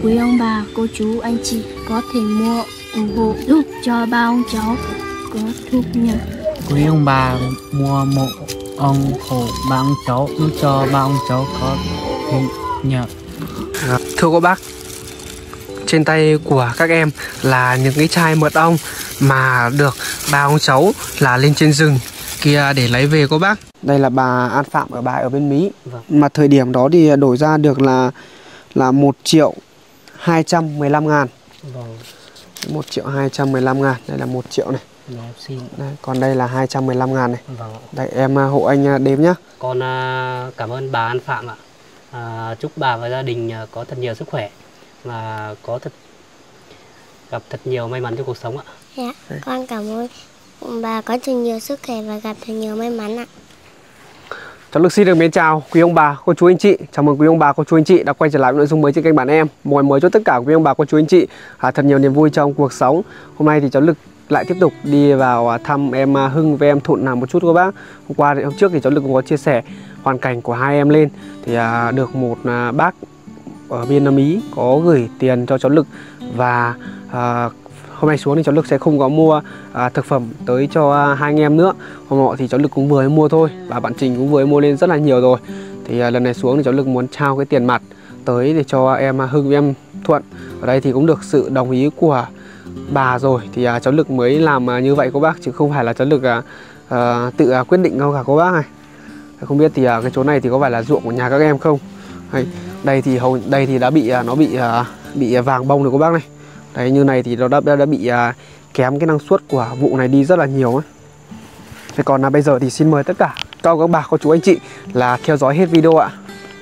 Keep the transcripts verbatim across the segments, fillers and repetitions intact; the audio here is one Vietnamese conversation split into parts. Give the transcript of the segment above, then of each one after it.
quý ông bà, cô chú, anh chị có thể mua ủng hộ giúp cho ba ông cháu có thu nhập. Quý ông bà mua mộ ông hộ ba ông cháu giúp cho ba ông cháu có thu nhập. Thưa cô bác, trên tay của các em là những cái chai mật ong mà được ba ông cháu là lên trên rừng kia để lấy về cô bác. Đây là bà An Phạm ở bà ở bên Mỹ. Vâng. Mà thời điểm đó thì đổi ra được là là một triệu hai trăm mười lăm ngàn. Vâng. một triệu hai trăm mười lăm ngàn. Đây là một triệu này. Đây, còn đây là hai trăm mười lăm ngàn này. Vâng. Đây em hộ anh đếm nhá. Con cảm ơn bà An Phạm ạ. À, chúc bà và gia đình có thật nhiều sức khỏe và có thật gặp thật nhiều may mắn trong cuộc sống ạ. Dạ, con cảm ơn bà có thật nhiều sức khỏe và gặp thật nhiều may mắn ạ. Cháu Lực xin được mến chào quý ông bà, cô chú anh chị. Chào mừng quý ông bà, cô chú anh chị đã quay trở lại với nội dung mới trên kênh Bạn Em. Một ngày mới cho tất cả quý ông bà, cô chú anh chị à, thật nhiều niềm vui trong cuộc sống. Hôm nay thì cháu Lực lại tiếp tục đi vào thăm em Hưng với em Thuận nào một chút các bác. Hôm qua thì hôm trước thì cháu Lực cũng có chia sẻ hoàn cảnh của hai em lên thì à, được một à, bác ở bên Mỹ có gửi tiền cho cháu Lực và à, hôm nay xuống thì cháu Lực sẽ không có mua à, thực phẩm tới cho à, hai anh em nữa. Hôm nọ thì cháu Lực cũng vừa mới mua thôi và bạn Trình cũng vừa mới mua lên rất là nhiều rồi. Thì à, lần này xuống thì cháu Lực muốn trao cái tiền mặt tới để cho em Hưng với em Thuận. Ở đây thì cũng được sự đồng ý của bà rồi thì à, cháu Lực mới làm à, như vậy cô bác, chứ không phải là cháu Lực à, à, tự à, quyết định đâu cả cô bác này. Không biết thì à, cái chỗ này thì có phải là ruộng của nhà các em không? Đây, đây thì hầu đây thì đã bị à, nó bị à, bị vàng bông rồi cô bác này. Đấy, như này thì nó đã, đã, đã bị à, kém cái năng suất của vụ này đi rất là nhiều ấy. Thế còn là bây giờ thì xin mời tất cả các các bà, cô chú anh chị là theo dõi hết video ạ.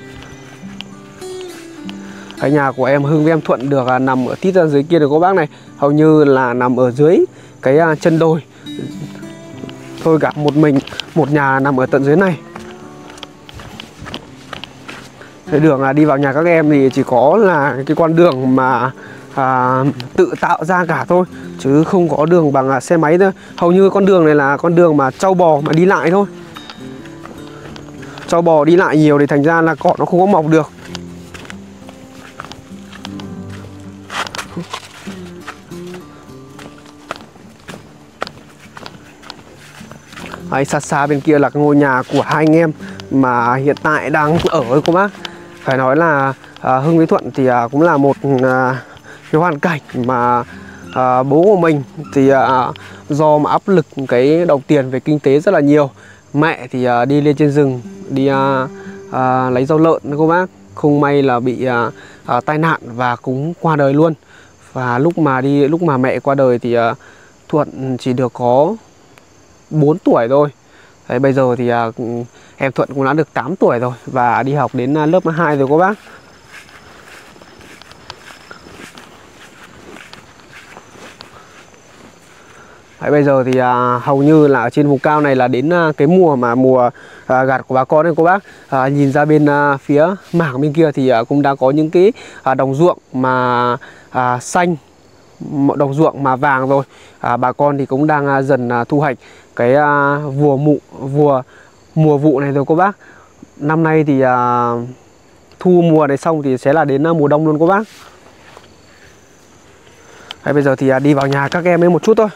Cái nhà của em Hưng với em Thuận được à, nằm ở tít ra dưới kia được cô bác này. Hầu như là nằm ở dưới cái à, chân đồi. Thôi cả một mình, một nhà nằm ở tận dưới này. Cái đường là đi vào nhà các em thì chỉ có là cái con đường mà à, tự tạo ra cả thôi, chứ không có đường bằng xe máy thôi. Hầu như con đường này là con đường mà trâu bò mà đi lại thôi. Trâu bò đi lại nhiều thì thành ra là cỏ nó không có mọc được. Đấy, xa xa bên kia là cái ngôi nhà của hai anh em mà hiện tại đang ở với cô bác. Phải nói là à, Hưng với Thuận thì à, cũng là một à, cái hoàn cảnh mà à, bố của mình thì à, do mà áp lực cái đồng tiền về kinh tế rất là nhiều. Mẹ thì à, đi lên trên rừng đi à, à, lấy rau lợn cô bác, không may là bị à, à, tai nạn và cũng qua đời luôn. Và lúc mà đi lúc mà mẹ qua đời thì à, Thuận chỉ được có bốn tuổi thôi. Đấy, bây giờ thì à, em Thuận cũng đã được tám tuổi rồi và đi học đến à, lớp hai rồi cô bác. Đấy, bây giờ thì à, hầu như là ở trên vùng cao này là đến à, cái mùa mà mùa à, gặt của bà con đấy cô bác. À, nhìn ra bên à, phía mảng bên kia thì à, cũng đã có những cái à, đồng ruộng mà à, xanh, đồng ruộng mà vàng rồi. À, bà con thì cũng đang à, dần à, thu hoạch cái à, vùa mụ vùa mùa vụ này rồi cô bác. Năm nay thì à, thu mùa này xong thì sẽ là đến à, mùa đông luôn cô bác. Đấy, bây giờ thì à, đi vào nhà các em ấy một chút thôi.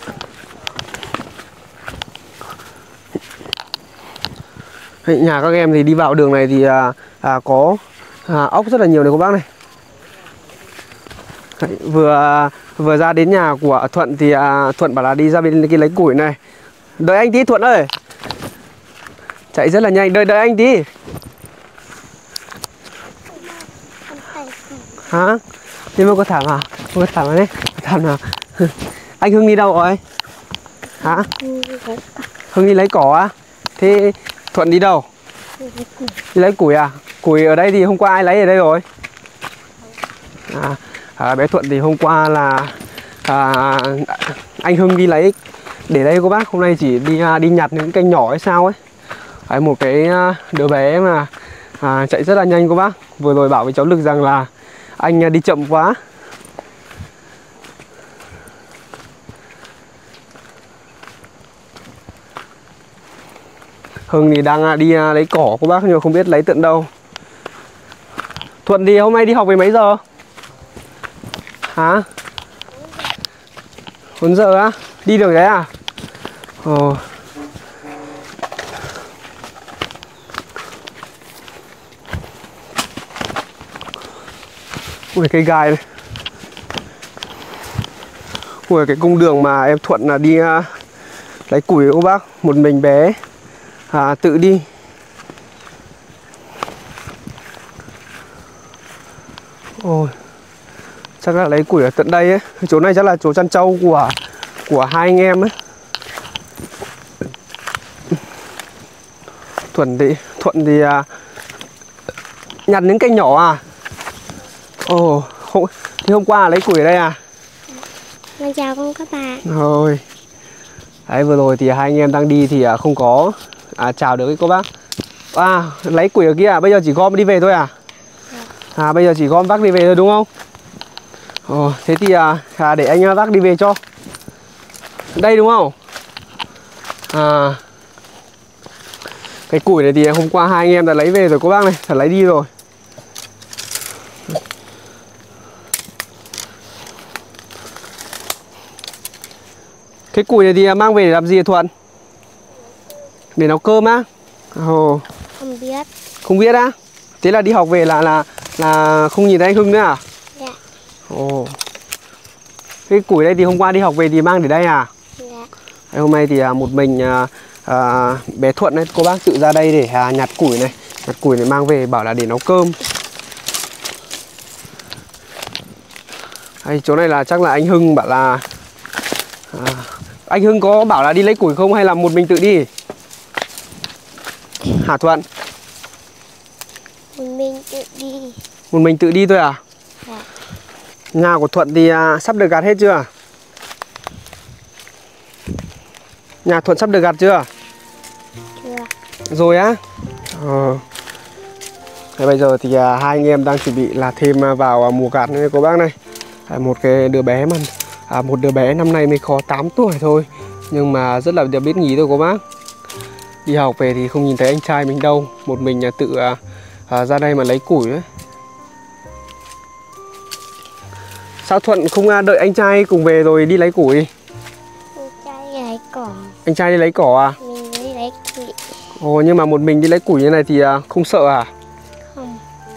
Đấy, nhà các em thì đi vào đường này thì à, à, có à, ốc rất là nhiều này cô bác này. Đấy, vừa vừa ra đến nhà của Thuận thì à, Thuận bảo là đi ra bên kia lấy củi này. Đợi anh tí Thuận ơi. Chạy rất là nhanh, đợi đợi anh tí. Hả? Đi mà có thảm à? Có thảm à đấy? Thảm nào? Anh Hưng đi đâu rồi? Hả? Hưng đi lấy cỏ á? Thế Thuận đi đâu? Đi lấy củi à? Củi ở đây thì hôm qua ai lấy ở đây rồi? À, à, bé Thuận thì hôm qua là à, anh Hưng đi lấy để đây cô bác. Hôm nay chỉ đi đi nhặt những cành nhỏ hay sao ấy. Đấy, một cái đứa bé mà à, chạy rất là nhanh cô bác. Vừa rồi bảo với cháu Lực rằng là anh đi chậm quá. Hưng thì đang đi lấy cỏ cô bác, nhưng mà không biết lấy tận đâu. Thuận thì hôm nay đi học về mấy giờ? Hả? bốn giờ á? Đi được đấy à? Ồ. Ui cây gai này. Ui cái cung đường mà em Thuận là đi uh, lấy củi cô bác. Một mình bé à, tự đi. Ôi, chắc là lấy củi ở tận đây ấy. Chỗ này chắc là chỗ chăn trâu của của hai anh em ấy. Thuận thì Thuận thì à, nhặt những cây nhỏ à? Ồ, hôm, thì hôm qua lấy củi ở đây à? Con chào con các bạn. Rồi. Đấy, vừa rồi thì hai anh em đang đi thì à, không có à, chào được với cô bác. À, lấy củi ở kia à? Bây giờ chỉ gom đi về thôi à? À, bây giờ chỉ gom vác đi về thôi đúng không? Ồ, thế thì à, à, để anh vác đi về cho. Đây đúng không? À, cái củi này thì hôm qua hai anh em đã lấy về rồi cô bác này, đã lấy đi rồi. Cái củi này thì mang về để làm gì Thuận? Để nấu cơm á? Ồ. Không biết. Không biết á? Thế là đi học về là là là không nhìn thấy anh Hưng nữa à? Dạ. Ồ. Cái củi đây thì hôm qua đi học về thì mang để đây à? Dạ. Hôm nay thì một mình à, à, bé Thuận ấy, cô bác tự ra đây để à, nhặt củi này, nhặt củi này mang về bảo là để nấu cơm. Đây, chỗ này là chắc là anh Hưng bảo là à, anh Hưng có bảo là đi lấy củi không hay là một mình tự đi? Hả Thuận? Một mình tự đi. Một mình tự đi thôi à? Dạ. Nhà của Thuận thì à, sắp được gặt hết chưa? Nhà Thuận sắp được gặt chưa? Chưa. Rồi á? Ờ. Thế bây giờ thì à, hai anh em đang chuẩn bị là thêm vào à, mùa gặt này cô bác này. À, một cái đứa bé mà à, một đứa bé năm nay mới có tám tuổi thôi, nhưng mà rất là biết nghĩ thôi cô bác. Đi học về thì không nhìn thấy anh trai mình đâu, một mình à, tự à, à, ra đây mà lấy củi ấy. Sao Thuận không à, đợi anh trai cùng về rồi đi lấy củi? Anh trai đi lấy cỏ. Anh trai đi lấy cỏ à? Mình đi lấy củi. Ồ, nhưng mà một mình đi lấy củi như này thì à, không sợ à? Không.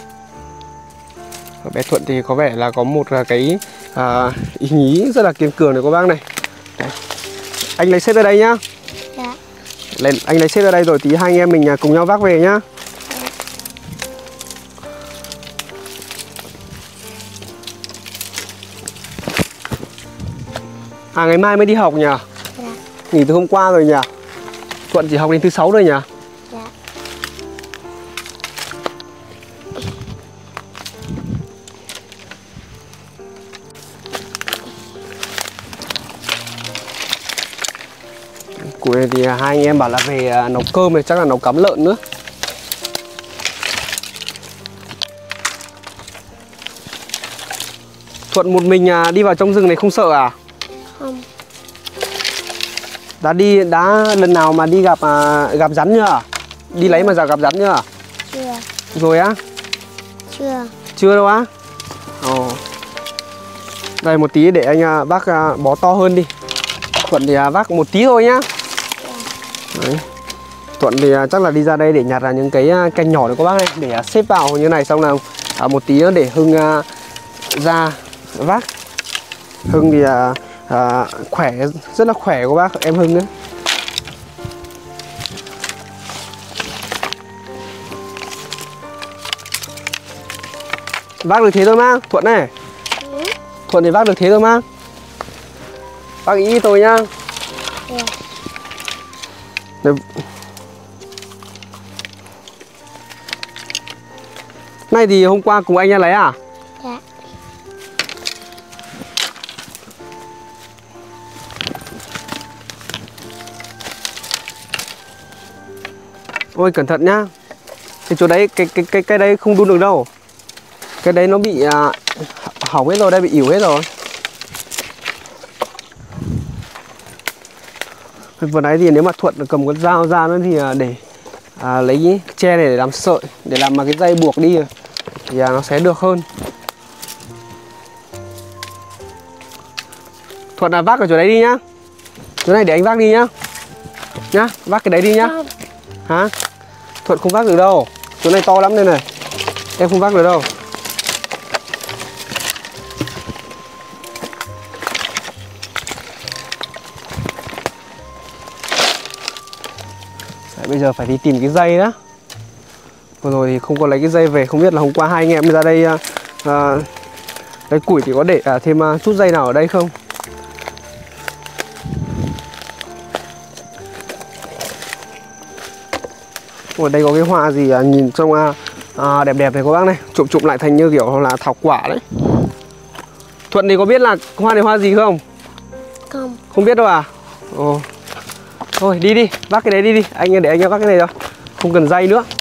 Bé Thuận thì có vẻ là có một cái à, ý nghĩ rất là kiên cường này cô bác này. Đấy. Anh lấy xếp ra đây nhá. Dạ. Lên, anh lấy xếp ra đây rồi tí hai anh em mình cùng nhau vác về nhá. Dạ. À, ngày mai mới đi học nhỉ? Dạ. Nghỉ từ hôm qua rồi nhỉ? Thuận chỉ học đến thứ sáu rồi nhỉ? Dạ. Củi này thì hai anh em bảo là về nấu cơm này, chắc là nấu cắm lợn nữa. Thuận một mình đi vào trong rừng này không sợ à? Không. Đã đi, đã lần nào mà đi gặp à, gặp rắn chưa? Đi lấy mà gặp rắn chưa? Chưa. Rồi á? Chưa. Chưa đâu á? Ồ. Đây một tí để anh vác bó to hơn đi. Thuận thì vác một tí thôi nhá. Đấy. Thuận thì chắc là đi ra đây để nhặt là những cái cành nhỏ này các bác này, để xếp vào như này, xong là à, một tí nữa để Hưng à, ra vác. Hưng thì à, à, khỏe, rất là khỏe của bác, em Hưng nữa. Vác được thế thôi mà, Thuận này. Ừ. Thuận thì vác được thế thôi mà. Vác ý tôi nhá. Ừ. Đấy. Này thì hôm qua cùng anh ra lấy à? Dạ. Ôi cẩn thận nhá. Cái chỗ đấy, cái cái cái cái đấy không đun được đâu. Cái đấy nó bị à, hỏng hết rồi, đây bị ỉu hết rồi. Vừa nãy thì nếu mà Thuận cầm con dao ra nữa thì để à, lấy tre này để làm sợi, để làm mà cái dây buộc đi thì à, nó sẽ được hơn. Thuận là vác ở chỗ đấy đi nhá. Chỗ này để anh vác đi nhá. Nhá, vác cái đấy đi nhá. Hả? Thuận không vác được đâu. Chỗ này to lắm đây này. Em không vác được đâu. Đấy, bây giờ phải đi tìm cái dây đó. Vừa rồi thì không có lấy cái dây về. Không biết là hôm qua hai anh em ra đây uh, uh, lấy củi thì có để uh, thêm uh, chút dây nào ở đây không. Ở đây có cái hoa gì à, nhìn trông à, à, đẹp đẹp này các bác này. Chụm chụm lại thành như kiểu là thảo quả đấy. Thuận thì có biết là hoa này hoa gì không? Không. Không biết đâu à? Ồ. Thôi đi đi, vác cái đấy đi đi. Anh để anh vác cái này thôi. Không cần dây nữa.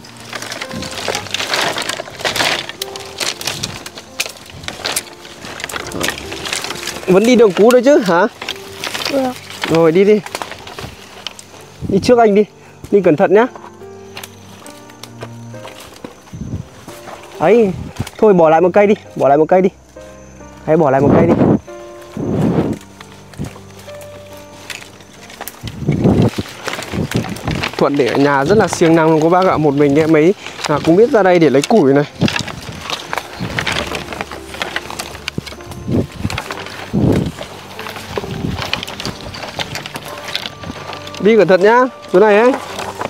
Vẫn đi đường cũ đấy chứ hả? Được. Rồi đi đi. Đi trước anh đi. Đi cẩn thận nhá. Ấy, thôi bỏ lại một cây đi, bỏ lại một cây đi. Hãy bỏ lại một cây đi. Thuận để ở nhà rất là siêng năng luôn các bác ạ. Một mình em ấy à, cũng biết ra đây để lấy củi này. Đi cẩn thận nhá, chỗ này ấy.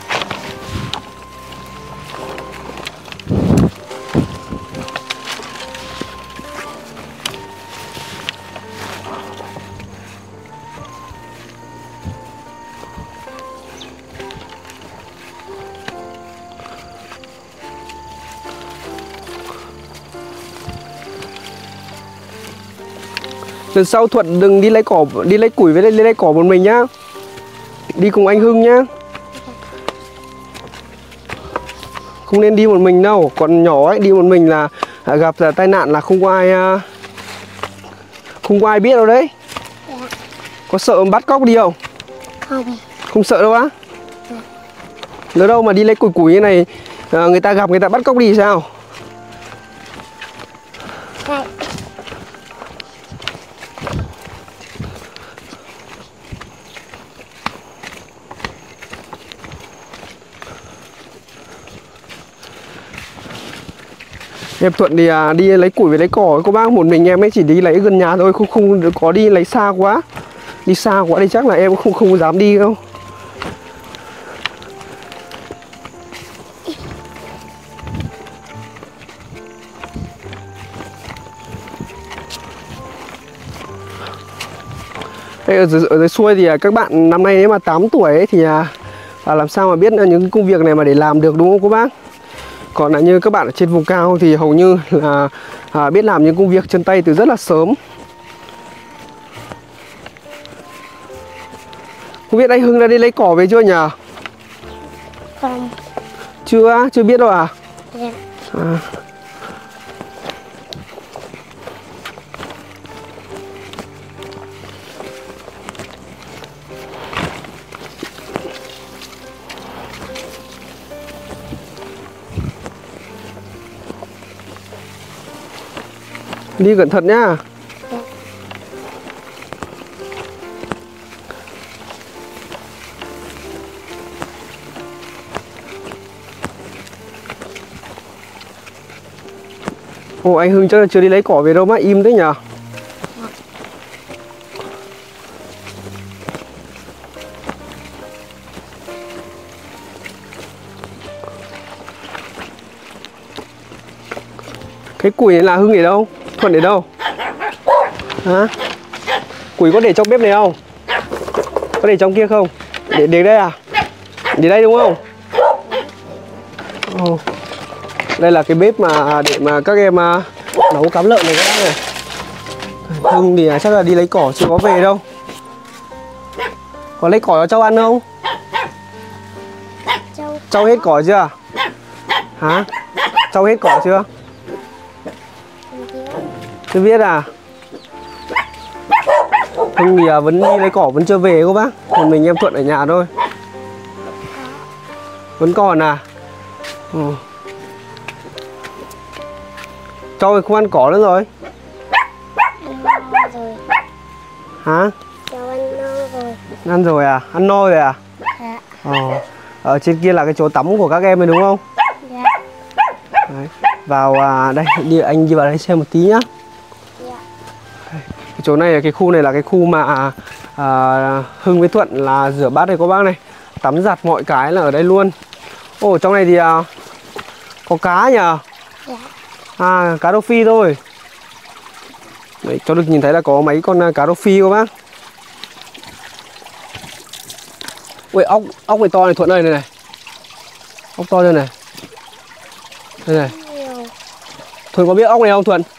Lần sau Thuận đừng đi lấy cỏ, đi lấy củi với lấy, lấy cỏ một mình nhá. Đi cùng anh Hưng nhá. Không nên đi một mình đâu. Còn nhỏ ấy, đi một mình là gặp là tai nạn là không có ai không có ai biết đâu đấy. Có sợ bắt cóc đi không? Không. Không sợ đâu á? Nữa đâu mà đi lấy củi củi như này, người ta gặp người ta bắt cóc đi sao? Đây. Em Thuận thì à, đi lấy củi với lấy cỏ cô bác, một mình em ấy chỉ đi lấy gần nhà thôi, không không có đi lấy xa quá. Đi xa quá thì chắc là em không không dám đi đâu. Đây, ở, dưới, ở dưới xuôi thì các bạn năm nay nếu mà tám tuổi ấy thì à, à, làm sao mà biết những công việc này mà để làm được, đúng không cô bác? Còn là như các bạn ở trên vùng cao thì hầu như là à, biết làm những công việc chân tay từ rất là sớm. Không biết anh Hưng đã đi lấy cỏ về chưa nhỉ? Không. Chưa, chưa biết đâu à? Dạ. À. Đi cẩn thận nhá. Dạ. Ồ, anh Hưng chắc là chưa đi lấy cỏ về đâu mà im thế nhỉ? Cái củi này là Hưng để đâu? Thuận để đâu? Hả? Củi có để trong bếp này không? Có để trong kia không? Để để đây à? Để đây đúng không? Ồ. Đây là cái bếp mà để mà các em nấu cám lợn này các bác này. Hưng thì chắc là đi lấy cỏ chưa có về đâu. Có lấy cỏ cho cháu ăn không? Châu. Cháu hết cỏ chưa? Hả? Cháu hết cỏ chưa? Chưa biết à? Hưng thì vẫn đi lấy cỏ vẫn chưa về cô bác. Còn mình em Thuận ở nhà thôi. Vẫn còn à? Ừ. Cháu không ăn cỏ nữa rồi. Rồi. Hả? Cháu ăn no rồi. Ăn rồi à? Ăn no rồi à? Dạ. Ờ. Ở trên kia là cái chỗ tắm của các em rồi đúng không? Dạ. Đấy. Vào à, đây, đi anh đi vào đây xem một tí nhá. Dạ. Cái chỗ này, cái khu này là cái khu mà à, Hưng với Thuận là rửa bát đây cô bác này. Tắm giặt mọi cái là ở đây luôn. Ồ, trong này thì à, có cá nhỉ? Dạ. À, cá rô phi thôi. Đấy, cho được nhìn thấy là có mấy con cá rô phi cô bác. Ui, ốc, ốc này to này Thuận ơi, này này. Ốc to đây này. Đây này. Nhiều. Thuận có biết ốc này không Thuận?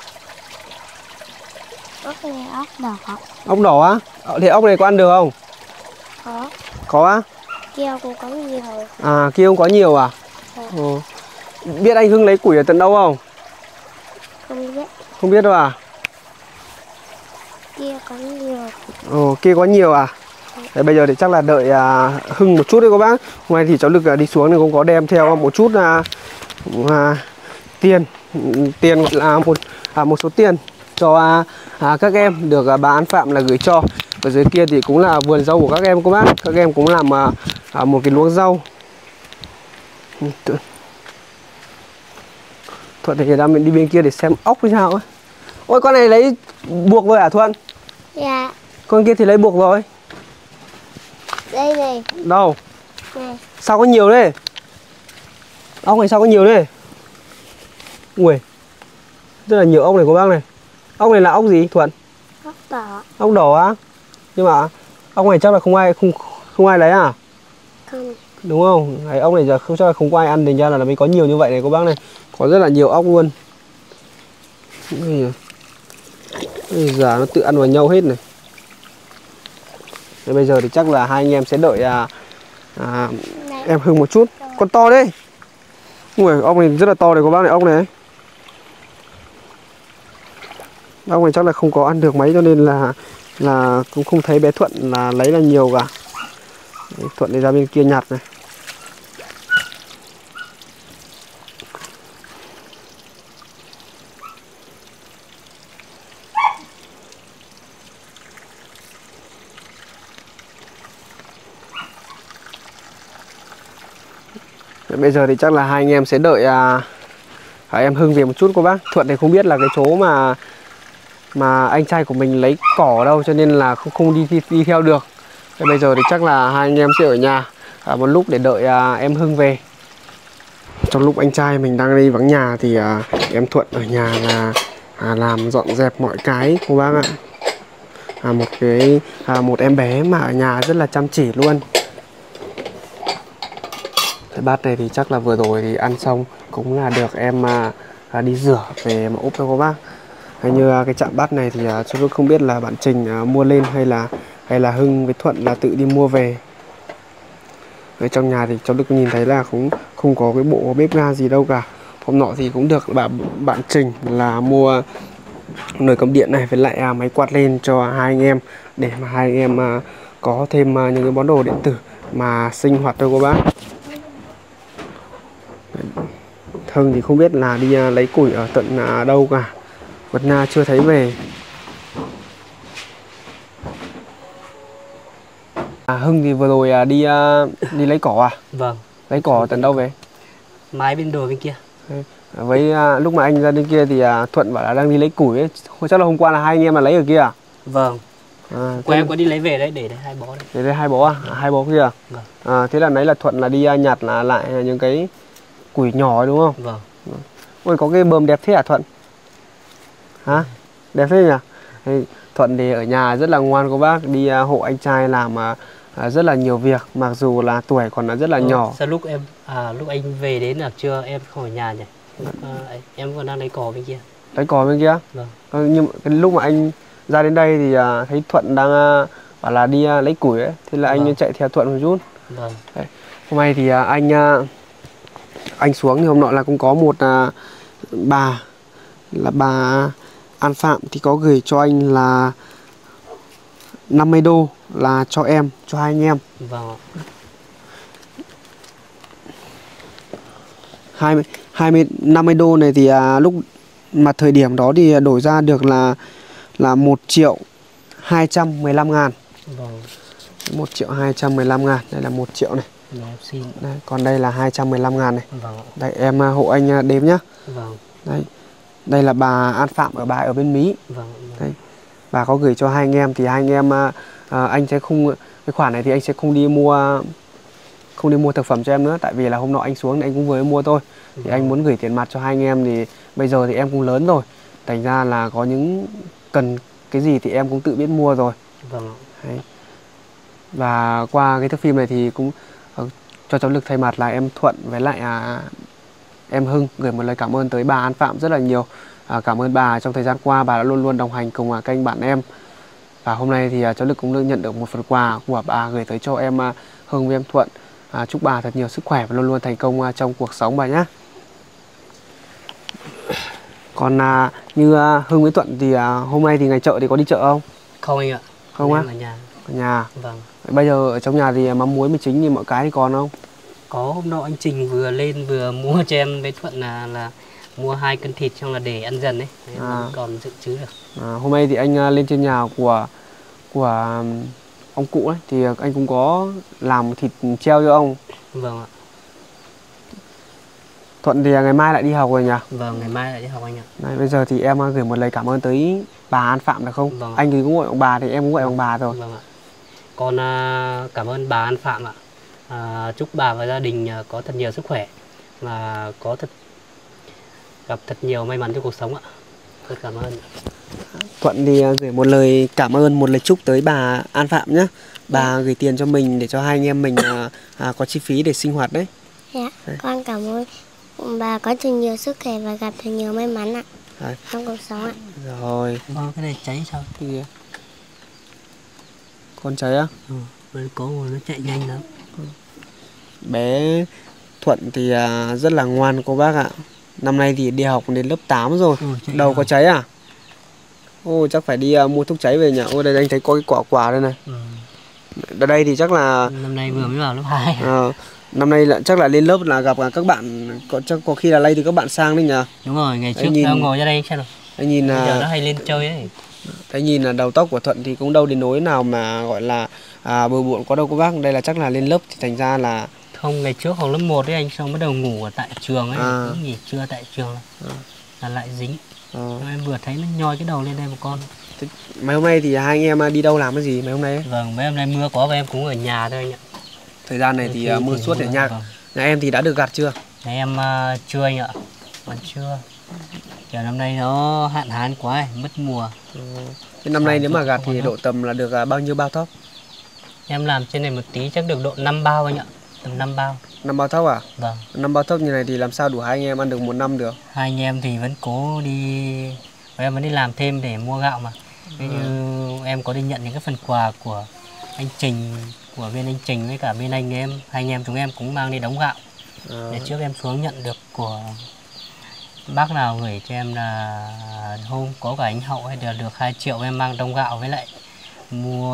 Ốc này ốc đỏ. Ốc đỏ á? Thế ốc này có ăn được không? Có. Có á? Kia cũng có nhiều. À, kia không có nhiều à? Dạ. Ồ. Biết anh Hưng lấy củi ở tận đâu không? Không biết. Không biết đâu à? Kia có nhiều. Ồ, kia có nhiều à? Đấy, bây giờ thì chắc là đợi à, Hưng một chút đấy các bác. Hôm nay thì cháu Lực à, đi xuống thì cũng có đem theo một chút à, à, tiền. Tiền là một à, một số tiền cho à, à, các em được à, bà An Phạm là gửi cho. Ở dưới kia thì cũng là vườn rau của các em các bác. Các em cũng làm à, à, một cái luống rau. Thuận thì đang đi bên kia để xem ốc với sao ấy. Ôi, con này lấy buộc rồi hả Thuận? Dạ. Con kia thì lấy buộc rồi. Đây này. Đâu? Này. Sao có nhiều đấy? Ốc này sao có nhiều đấy? Ui, rất là nhiều ốc này cô bác này. Ốc này là ốc gì Thuận? Ốc đỏ. Ốc đỏ á? Nhưng mà ốc này chắc là không ai không không ai lấy à? Không. Đúng không? Cái ốc này giờ không chắc là không có ai ăn, thành ra là mới có nhiều như vậy này cô bác này. Có rất là nhiều ốc luôn. Bây giờ nó tự ăn vào nhau hết này. Thế bây giờ thì chắc là hai anh em sẽ đợi à, à, em Hưng một chút. Con to đấy. Ui, ốc này rất là to đấy cô bác này, ốc này. Ốc này chắc là không có ăn được mấy cho nên là là cũng không thấy bé Thuận là lấy là nhiều cả. Đấy, Thuận đi ra bên kia nhặt này. Bây giờ thì chắc là hai anh em sẽ đợi à, à, em Hưng về một chút cô bác. Thuận thì không biết là cái chỗ mà mà anh trai của mình lấy cỏ đâu cho nên là không không đi đi, đi theo được. Thế bây giờ thì chắc là hai anh em sẽ ở nhà à, một lúc để đợi à, em Hưng về. Trong lúc anh trai mình đang đi vắng nhà thì à, em Thuận ở nhà là à, làm dọn dẹp mọi cái cô bác ạ. À, một cái à, một em bé mà ở nhà rất là chăm chỉ luôn. Cái bát này thì chắc là vừa rồi thì ăn xong cũng là được em à, à, đi rửa về mà úp cho các bác. Hay như à, cái chạm bát này thì à, chúng tôi không biết là bạn Trình à, mua lên hay là hay là Hưng với Thuận là tự đi mua về. Ở trong nhà thì cháu được nhìn thấy là cũng không có cái bộ bếp ga gì đâu cả. Hôm nọ thì cũng được bạn bạn Trình là mua nồi cơm điện này với lại à, máy quạt lên cho hai anh em để mà hai anh em à, có thêm à, những cái món đồ điện tử mà sinh hoạt thôi cô bác. Hưng thì không biết là đi uh, lấy củi ở tận uh, đâu cả, vẫn uh, chưa thấy về. À, Hưng thì vừa rồi uh, đi uh, đi lấy cỏ à? Vâng. Lấy cỏ ở tận đâu về? Mái bên đồi bên kia. Với uh, lúc mà anh ra bên kia thì uh, Thuận bảo là đang đi lấy củi ấy. Chắc là hôm qua là hai anh em là lấy ở kia à? Vâng. À, Của em có đi lấy về đấy, để đây hai bó đấy. Để đây hai bó à? À, hai bó kia à? Vâng. À, thế là nãy là Thuận là đi uh, nhặt là lại những cái củi nhỏ đúng không? Vâng. Ôi, có cái bờm đẹp thế à Thuận? Hả? Đẹp thế nhỉ? Thì Thuận thì ở nhà rất là ngoan cô bác, đi uh, hộ anh trai làm uh, uh, rất là nhiều việc, mặc dù là tuổi còn là rất là ừ, nhỏ. Sao lúc em à, lúc anh về đến là chưa, em không ở nhà nhỉ? Lúc, à, em còn đang lấy cỏ bên kia. Lấy cỏ bên kia? Vâng. Ừ, nhưng cái lúc mà anh ra đến đây thì uh, thấy Thuận đang uh, bảo là đi uh, lấy củi ấy, thế là anh Vâng. chạy theo Thuận một chút. Vâng. Đấy. Hôm nay thì uh, anh uh, anh xuống thì hôm nọ là cũng có một uh, bà là bà An Phạm thì có gửi cho anh là năm mươi đô là cho em, cho hai anh em. Vâng. hai mươi năm mươi đô này thì à, lúc mà thời điểm đó thì đổi ra được là là một triệu hai trăm mười lăm ngàn. Vâng. một triệu hai trăm mười lăm ngàn. Đây là một triệu này. Dạ, em xin. Đây, còn đây là hai trăm mười lăm ngàn này. Vâng. Đây em hộ anh đếm nhá. Vâng. Đây. Đây là bà An Phạm ở bà ở bên Mỹ. Vâng. Đây. Bà có gửi cho hai anh em thì hai anh em à, anh sẽ không, cái khoản này thì anh sẽ không đi mua không đi mua thực phẩm cho em nữa, tại vì là hôm nọ anh xuống anh cũng vừa mới mua thôi. Thì vâng. Anh muốn gửi tiền mặt cho hai anh em thì bây giờ thì em cũng lớn rồi, thành ra là có những cần cái gì thì em cũng tự biết mua rồi. Vâng. Đấy. Và qua cái thước phim này thì cũng uh, cho cháu Lực thay mặt là em Thuận với lại à, em Hưng gửi một lời cảm ơn tới bà An Phạm rất là nhiều. À, cảm ơn bà trong thời gian qua bà đã luôn luôn đồng hành cùng à, kênh Bạn Em. Và hôm nay thì à, cháu Lực cũng được nhận được một phần quà của bà gửi tới cho em à, Hưng với em Thuận. À, chúc bà thật nhiều sức khỏe và luôn luôn thành công à, trong cuộc sống bà nhé. Còn à, như à, Hưng với Thuận thì à, hôm nay thì ngày chợ thì có đi chợ không? Không anh ạ. Không á? Ở nhà. Ở nhà. Vâng. Bây giờ ở trong nhà thì mắm muối mì chính thì mọi cái thì còn không? Có, hôm nọ anh Trình vừa lên vừa mua cho em với Thuận là là mua hai cân thịt xong là để ăn dần đấy, à. Còn dự trữ được. À, hôm nay thì anh uh, lên trên nhà của của um, ông cụ ấy thì uh, anh cũng có làm thịt treo cho ông. Vâng ạ. Thuận thì uh, ngày mai lại đi học rồi nhỉ? Vâng, ngày mai lại đi học anh ạ. Đấy, bây giờ thì em uh, gửi một lời cảm ơn tới bà An Phạm được không? Vâng. Anh thì cũng gọi ông bà thì em cũng gọi ông bà rồi. Vâng ạ. Con uh, cảm ơn bà An Phạm ạ. À, chúc bà và gia đình uh, có thật nhiều sức khỏe và có thật gặp thật nhiều may mắn trong cuộc sống ạ. Tôi cảm ơn. Thuận thì uh, gửi một lời cảm ơn, một lời chúc tới bà An Phạm nhé. Bà yeah. gửi tiền cho mình để cho hai anh em mình uh, uh, có chi phí để sinh hoạt đấy. Dạ, con cảm ơn bà có thật nhiều sức khỏe và gặp thật nhiều may mắn ạ. Đấy. Trong cuộc sống ạ. Rồi. Vâng, cái này cháy sao? Cái gì? Con cháy á? Ừ, có một nó chạy nhanh lắm. Bé Thuận thì à, rất là ngoan cô bác ạ. Năm nay thì đi học đến lớp tám rồi. Ừ, đầu rồi. Có cháy à? Ô chắc phải đi uh, mua thuốc cháy về nhỉ. Ô đây anh thấy có cái quả quả đây này. Ừ. Ở đây thì chắc là năm nay vừa mới vào lớp hai. À, năm nay là chắc là lên lớp là gặp các bạn, có chắc có khi là lây từ các bạn sang đấy nhỉ. Đúng rồi, ngày trước nhìn, ngồi ra đây xem rồi. Anh nhìn là bây giờ nó hay lên chơi ấy. Thấy nhìn là đầu tóc của Thuận thì cũng đâu đến nỗi nào mà gọi là à, bừa bộn có đâu cô bác. Đây là chắc là lên lớp thì thành ra là không, ngày trước học lớp một ấy anh xong bắt đầu ngủ ở tại trường ấy, à. nghỉ trưa tại trường à. Là lại dính. À. Em vừa thấy nó nhoi cái đầu lên đây một con. Thế, mấy hôm nay thì hai anh em đi đâu làm cái gì mấy hôm nay ấy? Vâng, mấy hôm nay mưa có và em cũng ở nhà thôi anh ạ. Thời gian này thì, thì mưa thì suốt ở nhà. Vâng. Nhà em thì đã được gặt chưa? Nhà em uh, chưa anh ạ, còn chưa. Giờ năm nay nó hạn hán quá ấy, mất mùa. Ừ. Thế năm nay nếu mà gặt thì độ tầm là được bao nhiêu bao thóc? Em làm trên này một tí chắc được độ năm bao anh ạ, tầm năm bao. năm bao thóc à? Vâng. năm bao thóc như này thì làm sao đủ hai anh em ăn được một năm được? Hai anh em thì vẫn cố đi, em vẫn đi làm thêm để mua gạo mà. Ví như ừ. em có đi nhận những cái phần quà của anh Trình, của bên anh Trình với cả bên anh em, hai anh em chúng em cũng mang đi đóng gạo. À. Để trước em xuống nhận được của bác nào gửi cho em là hôm có cả anh Hậu hay là được hai triệu em mang đóng gạo với lại mua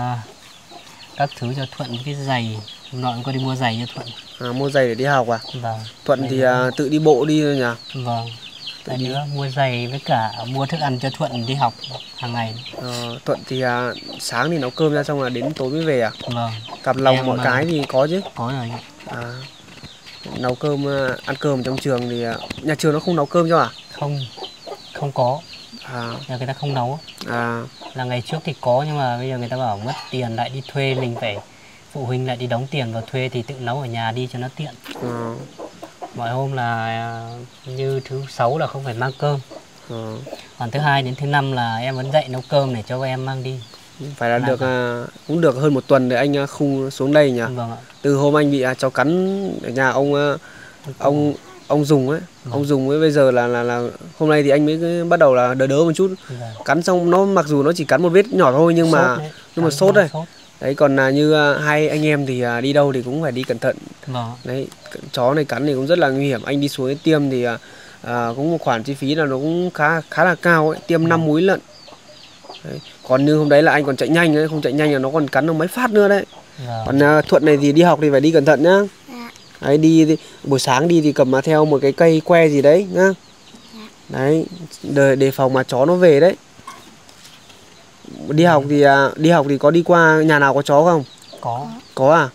các thứ cho Thuận với cái giày. Hôm nọ em có đi mua giày cho Thuận. À, mua giày để đi học à? Vâng. Thuận thì à, tự đi bộ đi thôi nhỉ? Vâng. Tại nữa mua giày với cả mua thức ăn cho Thuận đi học hàng ngày. À, Thuận thì à, sáng thì nấu cơm ra xong là đến tối mới về à? Vâng. Cặp lồng mọi cái thì có chứ? Có rồi. À, nấu cơm, ăn cơm trong trường thì nhà trường nó không nấu cơm cho à? Không, không có. À. Nhà người ta không nấu. À. Là ngày trước thì có nhưng mà bây giờ người ta bảo mất tiền lại đi thuê, mình phải phụ huynh lại đi đóng tiền vào thuê thì tự nấu ở nhà đi cho nó tiện. À. Mọi hôm là như thứ sáu là không phải mang cơm. À. Còn thứ hai đến thứ năm là em vẫn dậy nấu cơm để cho các em mang đi. Phải là được à, cũng được hơn một tuần để anh không xuống đây nhỉ? Vâng ạ. Từ hôm anh bị à, cháu cắn ở nhà ông ông ông Dùng ấy, vâng. Ông Dùng ấy bây giờ là là là hôm nay thì anh mới bắt đầu là đỡ đỡ một chút. Vâng. Cắn xong nó mặc dù nó chỉ cắn một vết nhỏ thôi nhưng mà đấy. nhưng mà sốt đây. Đấy còn là như à, hai anh em thì à, đi đâu thì cũng phải đi cẩn thận. Vâng. Đấy chó này cắn thì cũng rất là nguy hiểm. Anh đi xuống ấy, tiêm thì à, à, cũng một khoản chi phí là nó cũng khá khá là cao ấy, tiêm năm vâng. múi lận. Đấy. Còn như hôm đấy là anh còn chạy nhanh đấy, không chạy nhanh là nó còn cắn được mấy phát nữa đấy. Dạ. Còn uh, Thuận này thì đi học thì phải đi cẩn thận nhá. Dạ. Đấy đi, đi buổi sáng đi thì cầm mà theo một cái cây que gì đấy nhá. Dạ. Đấy để, để phòng mà chó nó về đấy. Đi học thì à, đi học thì có đi qua nhà nào có chó không? Có. Có à?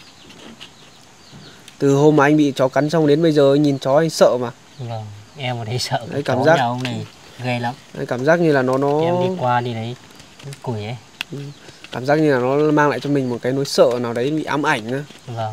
Từ hôm mà anh bị chó cắn xong đến bây giờ anh nhìn chó anh sợ mà. Vâng, em ở đấy sợ. Đấy, cảm giác nhà ông này ghê lắm. Đấy, cảm giác như là nó nó Em đi qua đi đấy củi ấy. Cảm giác như là nó mang lại cho mình một cái nỗi sợ nào đấy bị ám ảnh nữa. Vâng.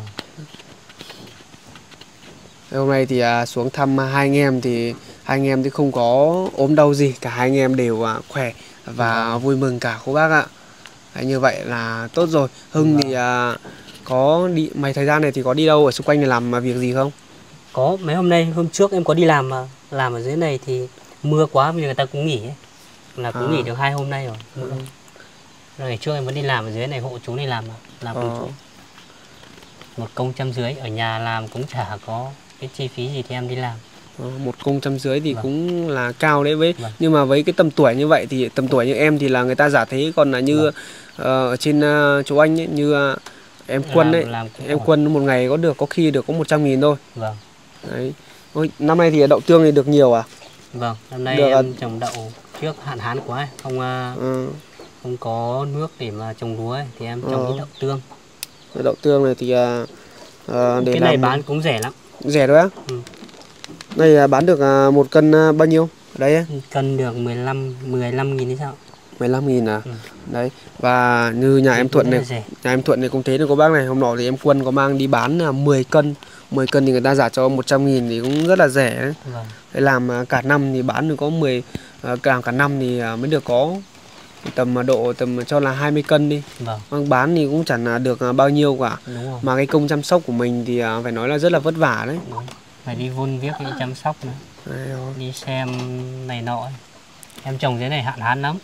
Hôm nay thì à, xuống thăm hai anh em thì hai anh em thì không có ốm đau gì, cả hai anh em đều à, khỏe và vâng. vui mừng cả cô bác ạ. Đấy, như vậy là tốt rồi. Hưng vâng. thì à, có đi mấy thời gian này thì có đi đâu ở xung quanh này làm việc gì không? Có, mấy hôm nay hôm trước em có đi làm mà làm ở dưới này thì mưa quá bây giờ người ta cũng nghỉ ấy. Là cũng à. nghỉ được hai hôm nay rồi. Mưa. Ừ. Rồi ngày trước em vẫn đi làm ở dưới này, hộ chú này làm mà làm cùng chỗ. Một công trăm dưới, ở nhà làm cũng chả có cái chi phí gì thì em đi làm. Ờ, một công trăm dưới thì vâng. cũng là cao đấy với vâng. nhưng mà với cái tầm tuổi như vậy thì tầm tuổi như em thì là người ta giả thế, còn là như vâng. uh, ở trên uh, chỗ anh ấy, như uh, em Quân đấy, em Quân một ngày có được có khi được có một trăm nghìn thôi. Vâng. Đấy. Ôi, năm nay thì đậu tương thì được nhiều à? Vâng, năm nay được em à? trồng đậu trước hạn hán quá ấy. Không uh, ừ. không có nước để mà trồng lúa ấy, thì em trồng ừ. ít đậu tương. Đậu tương này thì uh, uh, để cái làm... này bán cũng rẻ lắm. Rẻ thôi á? Ừ. Đây uh, bán được uh, một cân uh, bao nhiêu? Ở đây ấy? Cân được mười lăm mười lăm nghìn hay sao? mười lăm nghìn à? Ừ. Đấy. Và như nhà em Thuận này, nhà em Thuận này cũng thế này cô bác này, hôm nọ thì em Quân có mang đi bán uh, mười cân. mười cân thì người ta giả cho một trăm nghìn thì cũng rất là rẻ đấy. Vâng. Để làm uh, cả năm thì bán được có mười uh, cả cả năm thì uh, mới được có tầm độ tầm cho là hai mươi cân đi. Vâng. Vâng, bán thì cũng chẳng là được uh, bao nhiêu cả. Mà cái công chăm sóc của mình thì uh, phải nói là rất là vất vả đấy. Đúng. Phải đi vun viết cái chăm sóc nữa. Đấy, đi xem này nọ. Em trồng dưới này hạn hán lắm.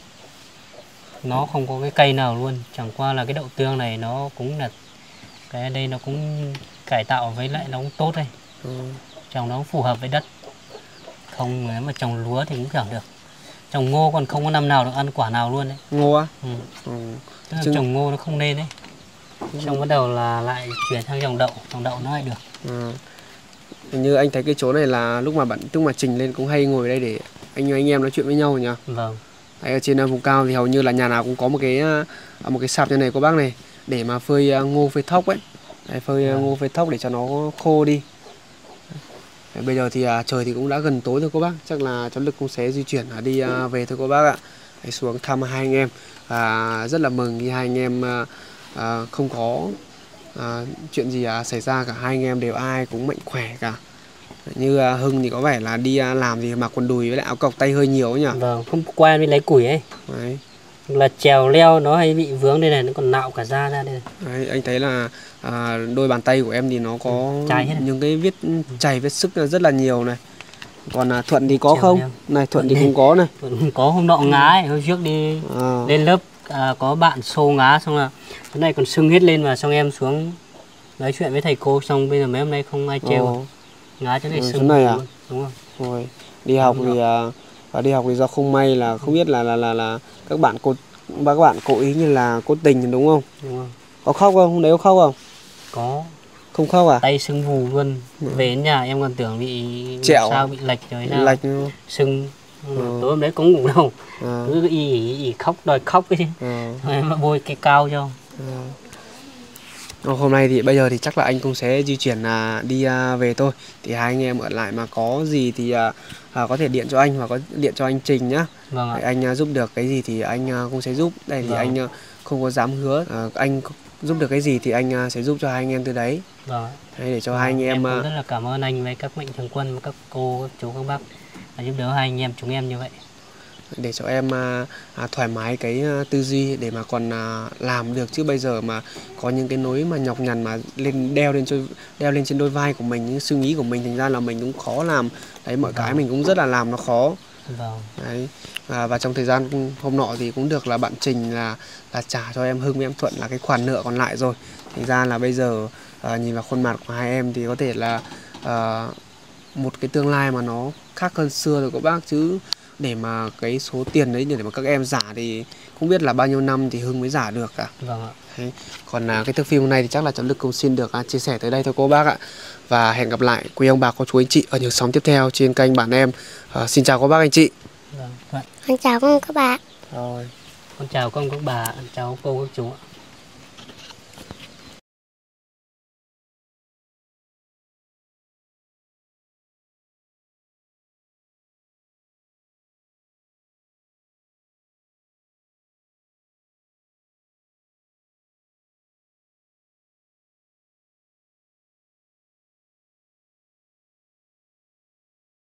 Nó không có cái cây nào luôn, chẳng qua là cái đậu tương này nó cũng là cái đây nó cũng cải tạo với lại nó cũng tốt đây. Ừ. Trồng nó cũng phù hợp với đất. Không nếu mà trồng lúa thì cũng chẳng được. Trồng ngô còn không có năm nào được ăn quả nào luôn đấy. Ngô á? Ừ. Ừ. Tức là Chứ... trồng ngô nó không nên đấy. Ừ. Xong bắt đầu là lại chuyển sang trồng đậu, trồng đậu nó lại được. Ừ. Như anh thấy cái chỗ này là lúc mà bạn tức mà Trình lên cũng hay ngồi đây để anh anh em nói chuyện với nhau nhỉ? Vâng. Đấy, ở trên vùng cao thì hầu như là nhà nào cũng có một cái một cái sạp như này cô bác này để mà phơi ngô phơi thóc ấy. Đấy, phơi vâng. ngô phơi thóc để cho nó khô đi. Đấy, bây giờ thì à, trời thì cũng đã gần tối rồi cô bác, chắc là cháu Lực cũng sẽ di chuyển à, đi à, về thôi cô bác ạ. Đấy, xuống thăm hai anh em à, rất là mừng khi hai anh em à, à, không có à, chuyện gì à, xảy ra cả, hai anh em đều ai cũng mạnh khỏe cả. Như à, Hưng thì có vẻ là đi à, làm thì mặc quần đùi với lại áo cộc tay hơi nhiều ấy nhỉ? Vâng, hôm qua đi lấy củi ấy. Đấy. Là trèo leo nó hay bị vướng đây này, nó còn nạo cả da ra đây này. Đấy, anh thấy là à, đôi bàn tay của em thì nó có ừ, những cái vết chảy vết sức rất là nhiều này. Còn à, Thuận thì có trèo không? Leo. Này Thuận, Thuận thì không có này. Thuận có hôm nọ ngá ấy, hôm trước đi à. lên lớp à, có bạn xô ngá xong là cái này còn sưng hết lên, và xong em xuống nói chuyện với thầy cô xong bây giờ mấy hôm nay không ai treo. Ồ. Ngá chỗ này ừ, sưng này à? Luôn. Đúng không? Rồi. Đi học thì à, và đi học thì do không may là không biết là là là, là các bạn cô các bạn cố ý như là cố tình đúng không? Đúng không? Có khóc không? Hôm đấy có khóc không? Có. Không khóc à? Tay sưng vù luôn. Ừ. Về đến nhà em còn tưởng bị Chẹo. Sao bị lệch rồi nào. Lệch. Sưng. Ừ. Tối hôm đấy cũng ngủ đâu. À. Cứ y ỉ, ỉ khóc đòi khóc ấy. À. Em bôi cái cao cho. À. Hôm nay thì bây giờ thì chắc là anh cũng sẽ di chuyển là đi uh, về thôi. Thì hai anh em ở lại mà có gì thì uh, uh, có thể điện cho anh hoặc có điện cho anh Trình nhá. Vâng ạ. Anh uh, giúp được cái gì thì anh uh, cũng sẽ giúp. Đây thì vâng. anh uh, không có dám hứa. Uh, anh giúp được cái gì thì anh uh, sẽ giúp cho hai anh em từ đấy. Vâng. Đấy, để cho vâng. hai anh em. Em cũng rất là cảm ơn anh với các mạnh thường quân, các cô, các chú, các bác đã giúp đỡ hai anh em chúng em như vậy. Để cho em à, à, thoải mái cái à, tư duy để mà còn à, làm được, chứ bây giờ mà có những cái nỗi mà nhọc nhằn mà lên đeo lên cho đeo lên trên đôi vai của mình, những suy nghĩ của mình, thành ra là mình cũng khó làm đấy, mọi vâng. cái mình cũng rất là làm nó khó. Vâng. Đấy. À, và trong thời gian hôm nọ thì cũng được là bạn Trình là là trả cho em Hưng với em Thuận là cái khoản nợ còn lại rồi, thành ra là bây giờ à, nhìn vào khuôn mặt của hai em thì có thể là à, một cái tương lai mà nó khác hơn xưa rồi các bác, chứ để mà cái số tiền đấy để mà các em giả thì không biết là bao nhiêu năm thì Hưng mới giả được cả. Vâng ạ. Đấy. Còn à, cái thước phim hôm nay thì chắc là cháu Lực cũng xin được à, chia sẻ tới đây thôi cô bác ạ. Và hẹn gặp lại quý ông bà cô chú anh chị ở những sóng tiếp theo trên kênh Bản Em. À, xin chào cô bác anh chị. Vâng. Xin chào các bạn. Rồi. Con chào các ông các bà, chào cô các chú ạ.